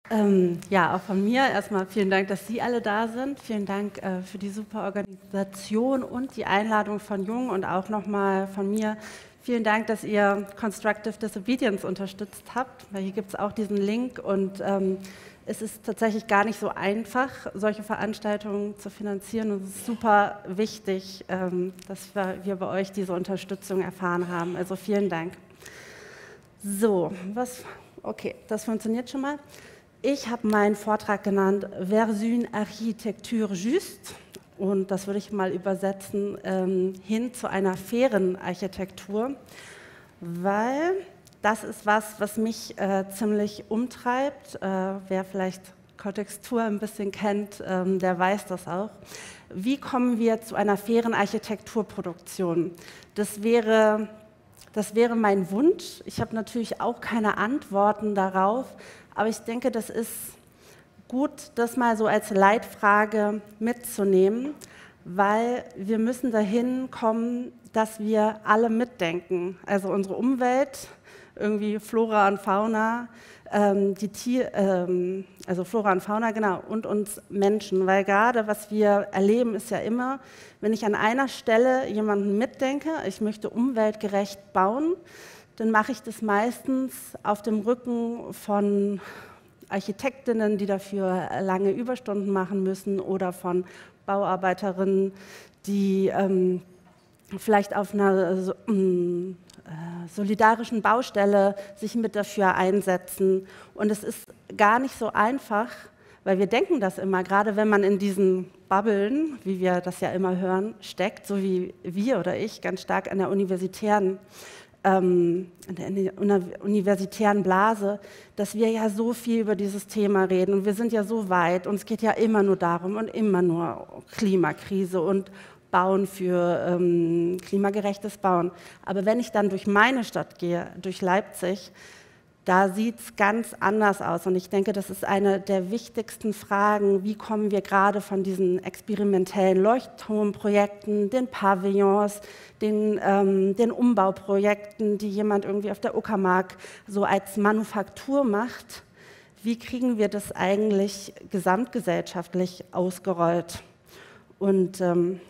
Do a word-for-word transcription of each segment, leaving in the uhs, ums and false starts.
Ähm, ja, auch von mir erstmal vielen Dank, dass Sie alle da sind. Vielen Dank äh, für die super Organisation und die Einladung von Jung und auch nochmal von mir. Vielen Dank, dass ihr Constructive Disobedience unterstützt habt, weil hier gibt es auch diesen Link und ähm, es ist tatsächlich gar nicht so einfach, solche Veranstaltungen zu finanzieren und es ist super wichtig, ähm, dass wir, wir bei euch diese Unterstützung erfahren haben. Also vielen Dank. So, was, okay, das funktioniert schon mal. Ich habe meinen Vortrag genannt Vers une architecture juste und das würde ich mal übersetzen ähm, hin zu einer fairen Architektur, weil das ist was, was mich äh, ziemlich umtreibt. Äh, wer vielleicht Kontextur ein bisschen kennt, ähm, der weiß das auch. Wie kommen wir zu einer fairen Architekturproduktion? Das wäre, das wäre mein Wunsch. Ich habe natürlich auch keine Antworten darauf, aber ich denke, das ist gut, das mal so als Leitfrage mitzunehmen, weil wir müssen dahin kommen, dass wir alle mitdenken. Also unsere Umwelt, irgendwie Flora und Fauna, ähm, die Tier, ähm, also Flora und Fauna, genau, und uns Menschen. Weil gerade was wir erleben, ist ja immer, wenn ich an einer Stelle jemanden mitdenke, ich möchte umweltgerecht bauen, dann mache ich das meistens auf dem Rücken von Architektinnen, die dafür lange Überstunden machen müssen oder von Bauarbeiterinnen, die ähm, vielleicht auf einer so, äh, solidarischen Baustelle sich mit dafür einsetzen. Und es ist gar nicht so einfach, weil wir denken das immer, gerade wenn man in diesen Bubblen, wie wir das ja immer hören, steckt, so wie wir oder ich ganz stark an der universitären Ähm, in der universitären Blase, dass wir ja so viel über dieses Thema reden und wir sind ja so weit und es geht ja immer nur darum und immer nur Klimakrise und Bauen für ähm, klimagerechtes Bauen. Aber wenn ich dann durch meine Stadt gehe, durch Leipzig, da sieht es ganz anders aus und ich denke, das ist eine der wichtigsten Fragen, wie kommen wir gerade von diesen experimentellen Leuchtturmprojekten, den Pavillons, den, ähm, den Umbauprojekten, die jemand irgendwie auf der Uckermark so als Manufaktur macht, wie kriegen wir das eigentlich gesamtgesellschaftlich ausgerollt? Und ähm,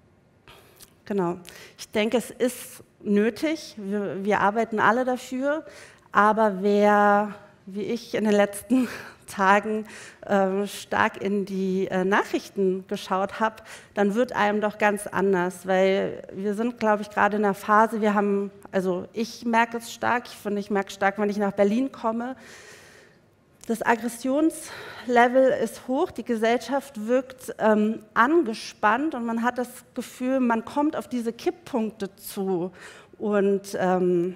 genau, ich denke, es ist nötig, wir, wir arbeiten alle dafür, aber wer, wie ich in den letzten Tagen äh, stark in die äh, Nachrichten geschaut habe, dann wird einem doch ganz anders, weil wir sind, glaube ich, gerade in einer Phase, wir haben, also ich merke es stark, ich finde, ich merke es stark, wenn ich nach Berlin komme, das Aggressionslevel ist hoch, die Gesellschaft wirkt ähm, angespannt und man hat das Gefühl, man kommt auf diese Kipppunkte zu und ähm,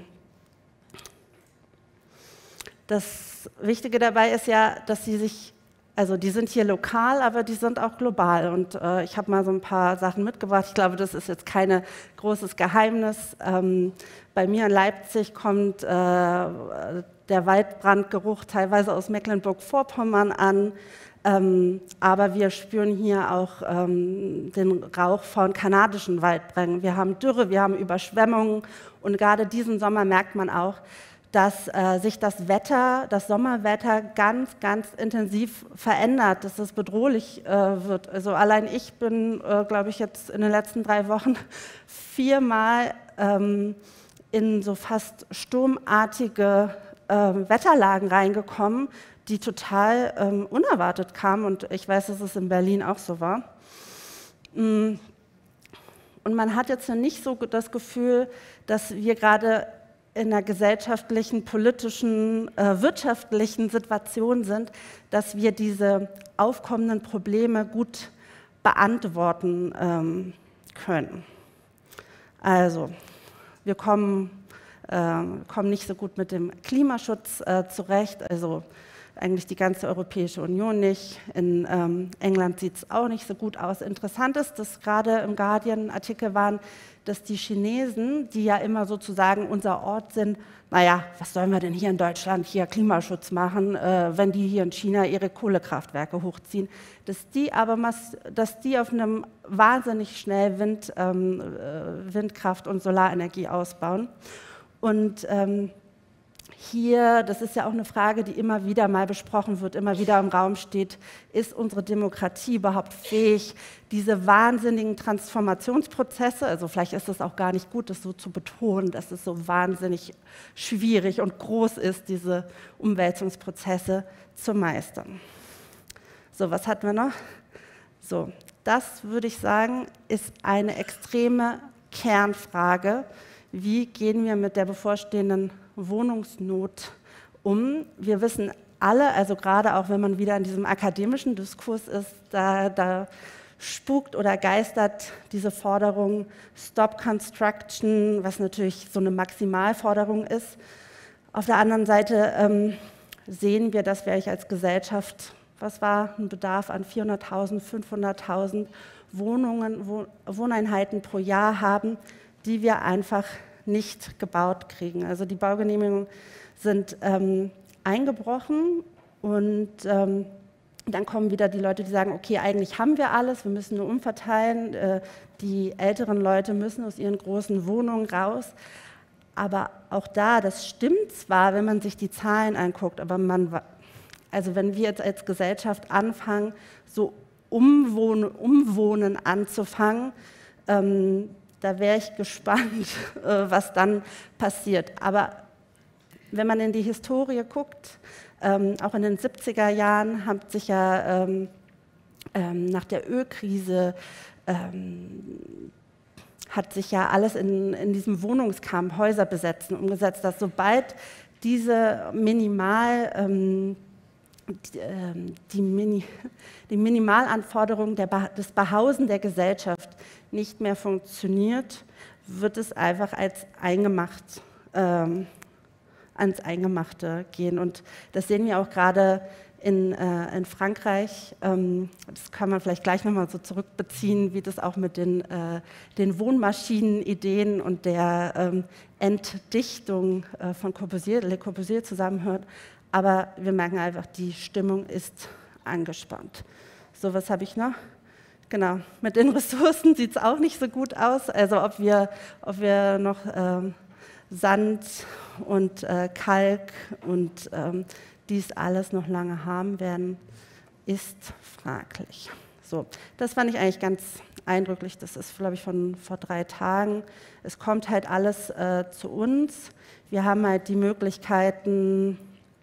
das Wichtige dabei ist ja, dass sie sich, also die sind hier lokal, aber die sind auch global. Und äh, ich habe mal so ein paar Sachen mitgebracht. Ich glaube, das ist jetzt kein großes Geheimnis. Ähm, bei mir in Leipzig kommt äh, der Waldbrandgeruch teilweise aus Mecklenburg-Vorpommern an. Ähm, aber wir spüren hier auch ähm, den Rauch von kanadischen Waldbränden. Wir haben Dürre, wir haben Überschwemmungen und gerade diesen Sommer merkt man auch, dass äh, sich das Wetter, das Sommerwetter ganz, ganz intensiv verändert, dass es bedrohlich äh, wird. Also allein ich bin, äh, glaube ich, jetzt in den letzten drei Wochen viermal ähm, in so fast sturmartige äh, Wetterlagen reingekommen, die total ähm, unerwartet kamen. Und ich weiß, dass es in Berlin auch so war. Und man hat jetzt nicht so das Gefühl, dass wir gerade in einer gesellschaftlichen, politischen, äh, wirtschaftlichen Situation sind, dass wir diese aufkommenden Probleme gut beantworten ähm, können. Also, wir kommen, äh, kommen nicht so gut mit dem Klimaschutz äh, zurecht, also eigentlich die ganze Europäische Union nicht. In ähm, England sieht es auch nicht so gut aus. Interessant ist, dass gerade im Guardian-Artikel waren, dass die Chinesen, die ja immer sozusagen unser Ort sind, naja, was sollen wir denn hier in Deutschland hier Klimaschutz machen, äh, wenn die hier in China ihre Kohlekraftwerke hochziehen, dass die aber mass, dass die auf einem wahnsinnig schnell Wind, ähm, äh, Windkraft und Solarenergie ausbauen. Und ähm, hier, das ist ja auch eine Frage, die immer wieder mal besprochen wird, immer wieder im Raum steht, ist unsere Demokratie überhaupt fähig, diese wahnsinnigen Transformationsprozesse, also vielleicht ist es auch gar nicht gut, das so zu betonen, dass es so wahnsinnig schwierig und groß ist, diese Umwälzungsprozesse zu meistern. So, was hatten wir noch? So, das würde ich sagen, ist eine extreme Kernfrage. Wie gehen wir mit der bevorstehenden Wohnungsnot um? Wir wissen alle, also gerade auch wenn man wieder in diesem akademischen Diskurs ist, da, da spukt oder geistert diese Forderung Stop Construction, was natürlich so eine Maximalforderung ist. Auf der anderen Seite ähm, sehen wir, dass wir als Gesellschaft, was war ein Bedarf an vierhunderttausend, fünfhunderttausend Wohnungen, Wohneinheiten pro Jahr haben, die wir einfach nicht gebaut kriegen. Also die Baugenehmigungen sind ähm, eingebrochen und ähm, dann kommen wieder die Leute, die sagen, okay, eigentlich haben wir alles, wir müssen nur umverteilen, äh, die älteren Leute müssen aus ihren großen Wohnungen raus. Aber auch da, das stimmt zwar, wenn man sich die Zahlen anguckt, aber man, also wenn wir jetzt als Gesellschaft anfangen, so Umwohnen, Umwohnen anzufangen, ähm, da wäre ich gespannt, äh, was dann passiert. Aber wenn man in die Historie guckt, ähm, auch in den siebziger Jahren hat sich ja ähm, ähm, nach der Ölkrise ähm, hat sich ja alles in, in diesem Wohnungskampf, Häuser besetzen, umgesetzt, dass sobald diese Minimal, ähm, die, ähm, die, Mini, die Minimalanforderungen der, des Behausen der Gesellschaft nicht mehr funktioniert, wird es einfach als eingemacht, ähm, ans Eingemachte gehen. Und das sehen wir auch gerade in, äh, in Frankreich. Ähm, das kann man vielleicht gleich nochmal so zurückbeziehen, wie das auch mit den, äh, den Wohnmaschinen-Ideen und der ähm, Entdichtung äh, von Corbusier, Le Corbusier zusammenhört. Aber wir merken einfach, die Stimmung ist angespannt. So, was habe ich noch? Genau, mit den Ressourcen sieht es auch nicht so gut aus. Also ob wir, ob wir noch ähm, Sand und äh, Kalk und ähm, dies alles noch lange haben werden, ist fraglich. So, das fand ich eigentlich ganz eindrücklich. Das ist, glaube ich, von vor drei Tagen. Es kommt halt alles äh, zu uns. Wir haben halt die Möglichkeiten,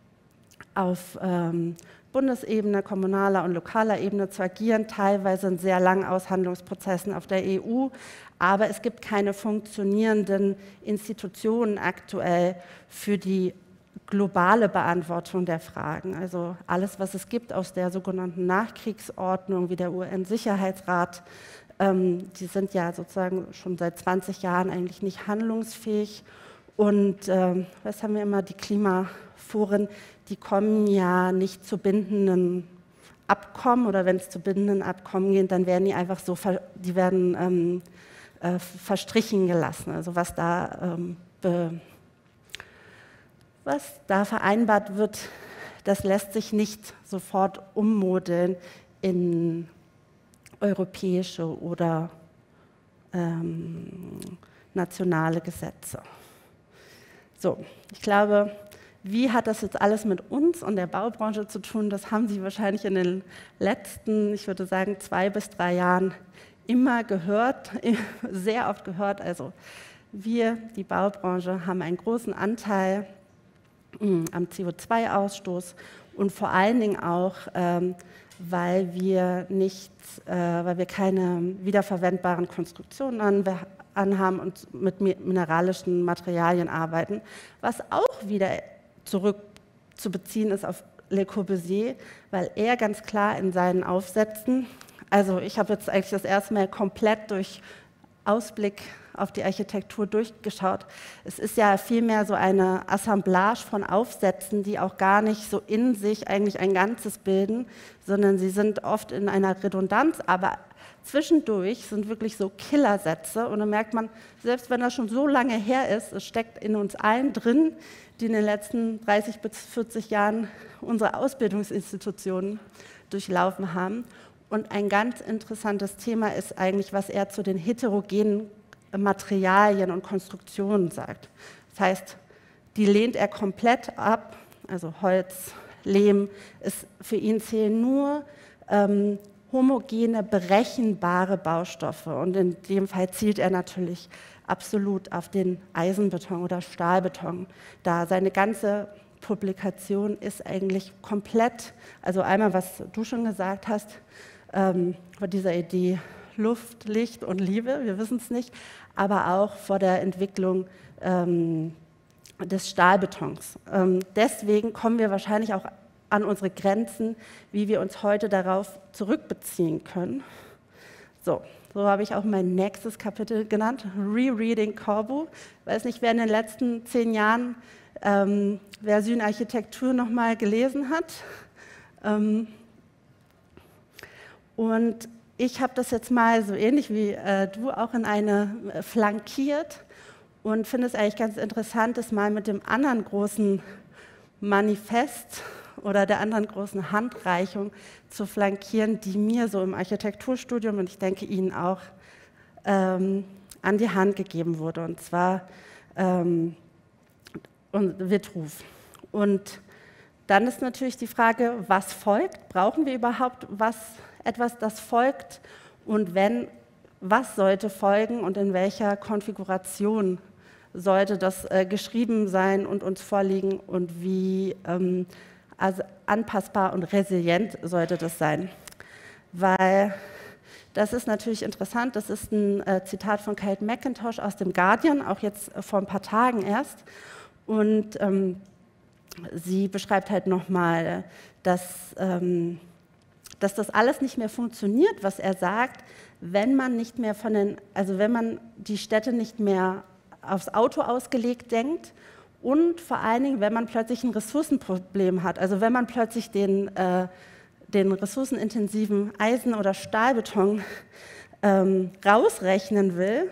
auf ähm, Bundesebene, kommunaler und lokaler Ebene zu agieren, teilweise in sehr langen Aushandlungsprozessen auf der E U, aber es gibt keine funktionierenden Institutionen aktuell für die globale Beantwortung der Fragen. Also alles, was es gibt aus der sogenannten Nachkriegsordnung, wie der U N-Sicherheitsrat, ähm, die sind ja sozusagen schon seit zwanzig Jahren eigentlich nicht handlungsfähig. Und ähm, was haben wir immer, die Klimaforen, die kommen ja nicht zu bindenden Abkommen, oder wenn es zu bindenden Abkommen geht, dann werden die einfach so, die werden ähm, äh, verstrichen gelassen. Also was da, ähm, be, was da vereinbart wird, das lässt sich nicht sofort ummodeln in europäische oder ähm, nationale Gesetze. So, ich glaube, wie hat das jetzt alles mit uns und der Baubranche zu tun? Das haben Sie wahrscheinlich in den letzten, ich würde sagen, zwei bis drei Jahren immer gehört, sehr oft gehört. Also wir, die Baubranche, haben einen großen Anteil mh, am C O zwei Ausstoß und vor allen Dingen auch, ähm, weil wir nicht, äh, weil wir keine wiederverwendbaren Konstruktionen an, anhaben und mit mineralischen Materialien arbeiten, was auch wieder zurück zu beziehen ist auf Le Corbusier, weil er ganz klar in seinen Aufsätzen, also ich habe jetzt eigentlich das erste Mal komplett durch Ausblick auf die Architektur durchgeschaut. Es ist ja vielmehr so eine Assemblage von Aufsätzen, die auch gar nicht so in sich eigentlich ein Ganzes bilden, sondern sie sind oft in einer Redundanz, aber zwischendurch sind wirklich so Killersätze und dann merkt man, selbst wenn das schon so lange her ist, es steckt in uns allen drin, die in den letzten dreißig bis vierzig Jahren unsere Ausbildungsinstitutionen durchlaufen haben. Und ein ganz interessantes Thema ist eigentlich, was er zu den heterogenen Materialien und Konstruktionen sagt. Das heißt, die lehnt er komplett ab, also Holz, Lehm, ist, für ihn zählen nur ähm, homogene, berechenbare Baustoffe. Und in dem Fall zielt er natürlich absolut auf den Eisenbeton oder Stahlbeton. Da seine ganze Publikation ist eigentlich komplett, also einmal, was du schon gesagt hast, ähm, von dieser Idee Luft, Licht und Liebe, wir wissen es nicht, aber auch vor der Entwicklung ähm, des Stahlbetons. Ähm, deswegen kommen wir wahrscheinlich auch an unsere Grenzen, wie wir uns heute darauf zurückbeziehen können. So, so habe ich auch mein nächstes Kapitel genannt, Rereading Corbu. Ich weiß nicht, wer in den letzten zehn Jahren ähm, Version Architektur nochmal gelesen hat. Ähm, und ich habe das jetzt mal so ähnlich wie äh, du auch in eine äh, flankiert und finde es eigentlich ganz interessant, das mal mit dem anderen großen Manifest oder der anderen großen Handreichung zu flankieren, die mir so im Architekturstudium und ich denke Ihnen auch ähm, an die Hand gegeben wurde, und zwar ähm, Vitruv. Und dann ist natürlich die Frage, was folgt? Brauchen wir überhaupt was, etwas, das folgt? Und wenn, was sollte folgen und in welcher Konfiguration sollte das äh, geschrieben sein und uns vorliegen und wie ähm, also anpassbar und resilient sollte das sein? Weil das ist natürlich interessant, das ist ein äh, Zitat von Kate McIntosh aus dem Guardian, auch jetzt äh, vor ein paar Tagen erst. Und ähm, sie beschreibt halt nochmal, dass, ähm, dass das alles nicht mehr funktioniert, was er sagt, wenn man nicht mehr von den, also wenn man die Städte nicht mehr aufs Auto ausgelegt denkt und vor allen Dingen, wenn man plötzlich ein Ressourcenproblem hat, also wenn man plötzlich den, äh, den ressourcenintensiven Eisen- oder Stahlbeton ähm, rausrechnen will,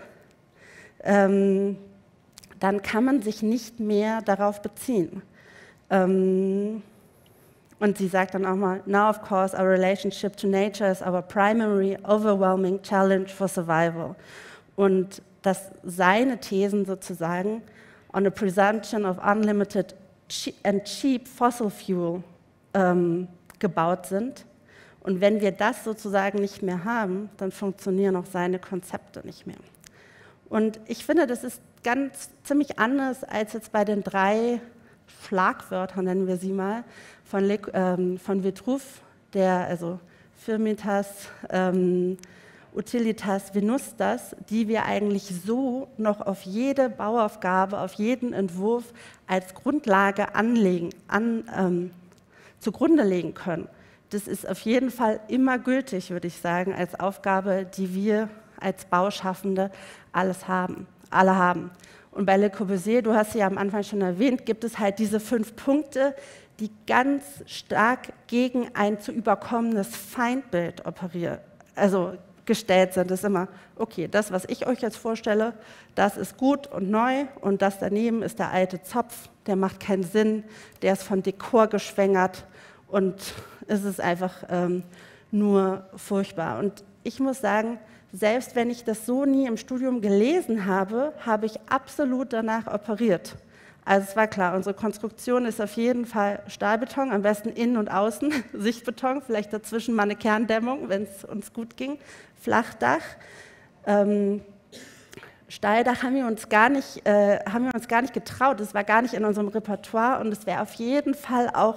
ähm, dann kann man sich nicht mehr darauf beziehen. Ähm, und sie sagt dann auch mal, now of course our relationship to nature is our primary overwhelming challenge for survival. Und dass seine Thesen sozusagen on a presumption of unlimited and cheap fossil fuel ähm, gebaut sind. Und wenn wir das sozusagen nicht mehr haben, dann funktionieren auch seine Konzepte nicht mehr. Und ich finde, das ist ganz ziemlich anders als jetzt bei den drei Schlagwörtern, nennen wir sie mal, von, Le ähm, von Vitruv, der also Firmitas, ähm, Utilitas, Venustas, die wir eigentlich so noch auf jede Bauaufgabe, auf jeden Entwurf als Grundlage anlegen, an, ähm, zugrunde legen können. Das ist auf jeden Fall immer gültig, würde ich sagen, als Aufgabe, die wir als Bauschaffende alles haben, alle haben. Und bei Le Corbusier, du hast sie ja am Anfang schon erwähnt, gibt es halt diese fünf Punkte, die ganz stark gegen ein zu überkommenes Feindbild operieren, also gestellt sind. Das ist immer, okay, das, was ich euch jetzt vorstelle, das ist gut und neu und das daneben ist der alte Zopf, der macht keinen Sinn, der ist von Dekor geschwängert und es ist einfach ähm, nur furchtbar. Und ich muss sagen, selbst wenn ich das so nie im Studium gelesen habe, habe ich absolut danach operiert. Also es war klar, unsere Konstruktion ist auf jeden Fall Stahlbeton, am besten innen und außen, Sichtbeton, vielleicht dazwischen mal eine Kerndämmung, wenn es uns gut ging, Flachdach. Ähm, Stahldach haben wir uns gar nicht, äh, haben wir uns gar nicht getraut, das war gar nicht in unserem Repertoire und es wäre auf jeden Fall auch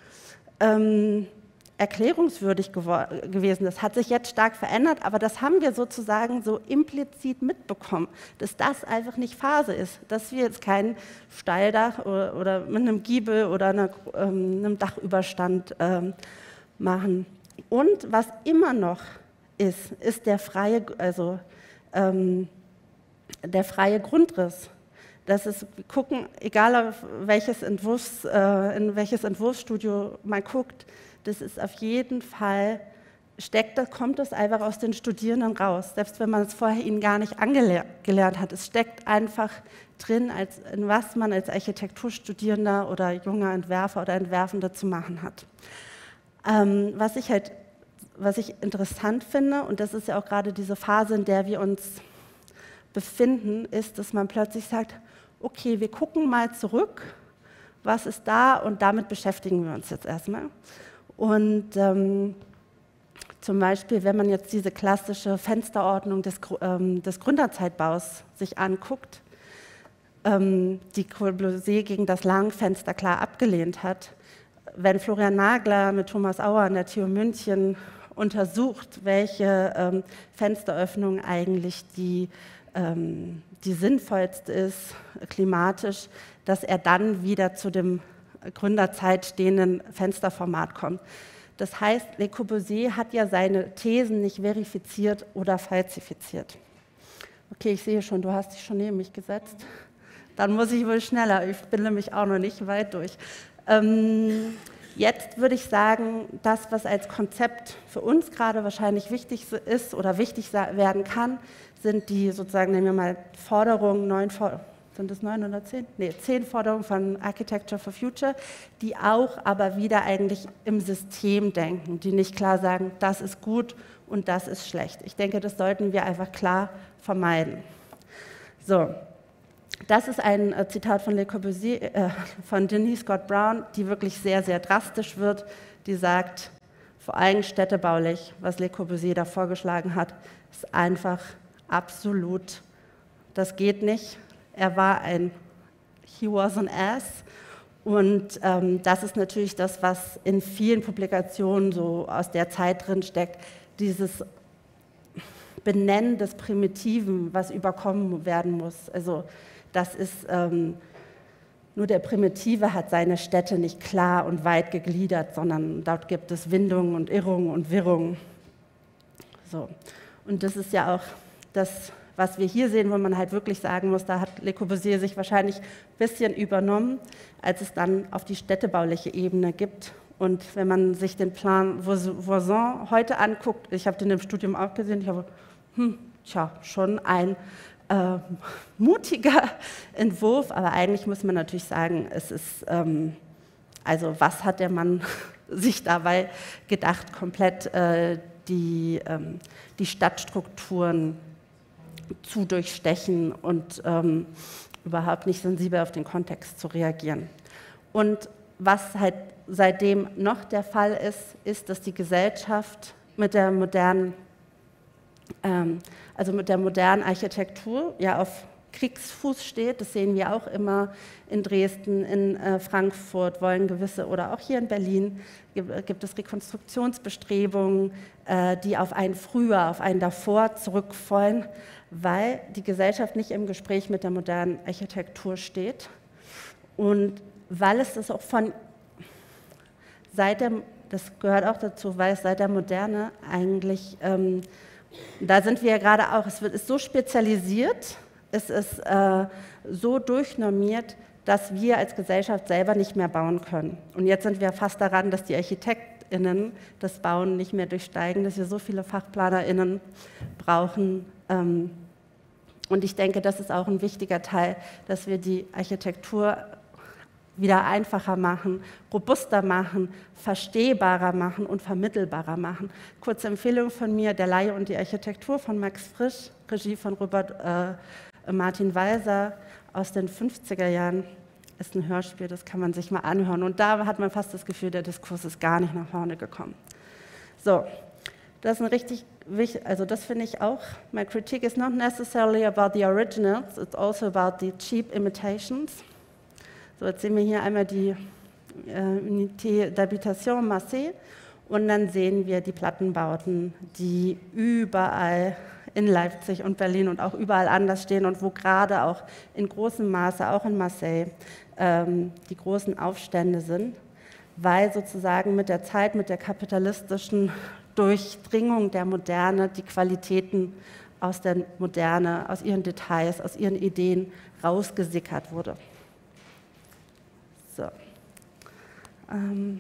ähm, erklärungswürdig gewesen. Das hat sich jetzt stark verändert, aber das haben wir sozusagen so implizit mitbekommen, dass das einfach nicht Phase ist, dass wir jetzt kein Steildach oder, oder mit einem Giebel oder einer, ähm, einem Dachüberstand ähm, machen. Und was immer noch ist, ist der freie, also, ähm, der freie Grundriss. Das ist, wir gucken, egal auf welches Entwurfs, äh, in welches Entwurfsstudio man guckt, das ist auf jeden Fall, steckt, kommt das einfach aus den Studierenden raus, selbst wenn man es vorher ihnen gar nicht angelernt hat. Es steckt einfach drin, als, in was man als Architekturstudierender oder junger Entwerfer oder Entwerfende zu machen hat. Ähm, was ich halt, was ich interessant finde, und das ist ja auch gerade diese Phase, in der wir uns befinden, ist, dass man plötzlich sagt, okay, wir gucken mal zurück, was ist da und damit beschäftigen wir uns jetzt erstmal. Und ähm, zum Beispiel, wenn man jetzt diese klassische Fensterordnung des, ähm, des Gründerzeitbaus sich anguckt, ähm, die Corbusier gegen das Langfenster klar abgelehnt hat, wenn Florian Nagler mit Thomas Auer an der T U München untersucht, welche ähm, Fensteröffnung eigentlich die, ähm, die sinnvollste ist, klimatisch, dass er dann wieder zu dem Gründerzeit stehenden Fensterformat kommt. Das heißt, Le Corbusier hat ja seine Thesen nicht verifiziert oder falsifiziert. Okay, ich sehe schon, du hast dich schon neben mich gesetzt. Dann muss ich wohl schneller, ich bin nämlich auch noch nicht weit durch. Ähm, jetzt würde ich sagen, das, was als Konzept für uns gerade wahrscheinlich wichtig ist oder wichtig werden kann, sind die sozusagen, nehmen wir mal Forderungen, neun Forderungen, sind es neun oder zehn? Nee, zehn Forderungen von Architecture for Future, die auch aber wieder eigentlich im System denken, die nicht klar sagen, das ist gut und das ist schlecht. Ich denke, das sollten wir einfach klar vermeiden. So, das ist ein äh, Zitat von Le Corbusier, äh, von Denise Scott Brown, die wirklich sehr, sehr drastisch wird, die sagt, vor allem städtebaulich, was Le Corbusier da vorgeschlagen hat, ist einfach absolut, das geht nicht. Er war ein, he was an ass, und ähm, das ist natürlich das, was in vielen Publikationen so aus der Zeit drin steckt, dieses Benennen des Primitiven, was überkommen werden muss. Also das ist, ähm, nur der Primitive hat seine Städte nicht klar und weit gegliedert, sondern dort gibt es Windungen und Irrungen und Wirrungen. So. Und das ist ja auch das, was wir hier sehen, wo man halt wirklich sagen muss, da hat Le Corbusier sich wahrscheinlich ein bisschen übernommen, als es dann auf die städtebauliche Ebene gibt. Und wenn man sich den Plan Voisin heute anguckt, ich habe den im Studium auch gesehen, ich habe, hm, tja, schon ein äh, mutiger Entwurf, aber eigentlich muss man natürlich sagen, es ist, ähm, also was hat der Mann sich dabei gedacht, komplett äh, die, ähm, die Stadtstrukturen zu durchstechen und ähm, überhaupt nicht sensibel auf den Kontext zu reagieren. Und was halt seitdem noch der Fall ist, ist, dass die Gesellschaft mit der modernen, ähm, also mit der modernen Architektur ja auf Kriegsfuß steht. Das sehen wir auch immer in Dresden, in äh, Frankfurt, wollen gewisse, oder auch hier in Berlin gibt, gibt es Rekonstruktionsbestrebungen, äh, die auf ein Früher, auf ein Davor zurückfallen, weil die Gesellschaft nicht im Gespräch mit der modernen Architektur steht und weil es das auch von seit der, das gehört auch dazu, weil es seit der Moderne eigentlich, ähm, da sind wir ja gerade auch, es wird, ist so spezialisiert, es ist äh, so durchnormiert, dass wir als Gesellschaft selber nicht mehr bauen können. Und jetzt sind wir fast daran, dass die ArchitektInnen das Bauen nicht mehr durchsteigen, dass wir so viele FachplanerInnen brauchen. Ähm, und ich denke, das ist auch ein wichtiger Teil, dass wir die Architektur wieder einfacher machen, robuster machen, verstehbarer machen und vermittelbarer machen. Kurze Empfehlung von mir, Der Laie und die Architektur von Max Frisch, Regie von Robert äh, Martin Walser aus den fünfziger Jahren, ist ein Hörspiel, das kann man sich mal anhören. Und da hat man fast das Gefühl, der Diskurs ist gar nicht nach vorne gekommen. So, das ist ein richtig wichtig, also das finde ich auch. My critique is not necessarily about the originals, it's also about the cheap imitations. So, jetzt sehen wir hier einmal die äh, Unité d'Habitation Massé und dann sehen wir die Plattenbauten, die überall in Leipzig und Berlin und auch überall anders stehen und wo gerade auch in großem Maße, auch in Marseille, ähm, die großen Aufstände sind, weil sozusagen mit der Zeit, mit der kapitalistischen Durchdringung der Moderne die Qualitäten aus der Moderne, aus ihren Details, aus ihren Ideen rausgesickert wurde. So. Ähm,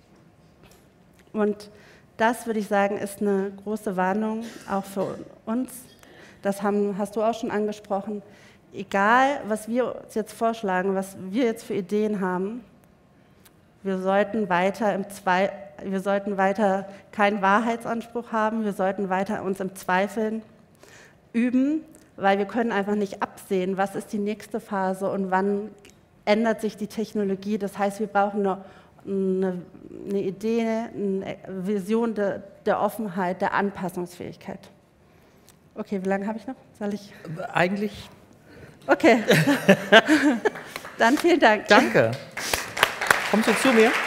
und das, würde ich sagen, ist eine große Warnung, auch für uns. Das haben, hast du auch schon angesprochen. Egal, was wir uns jetzt vorschlagen, was wir jetzt für Ideen haben, wir sollten weiter, im Zwei, wir sollten weiter keinen Wahrheitsanspruch haben, wir sollten weiter uns im Zweifeln üben, weil wir können einfach nicht absehen, was ist die nächste Phase und wann ändert sich die Technologie. Das heißt, wir brauchen eine, eine, eine Idee, eine Vision de, der Offenheit, der Anpassungsfähigkeit. Okay, wie lange habe ich noch? Soll ich? Eigentlich. Okay. Dann vielen Dank. Danke. Kommst du zu mir?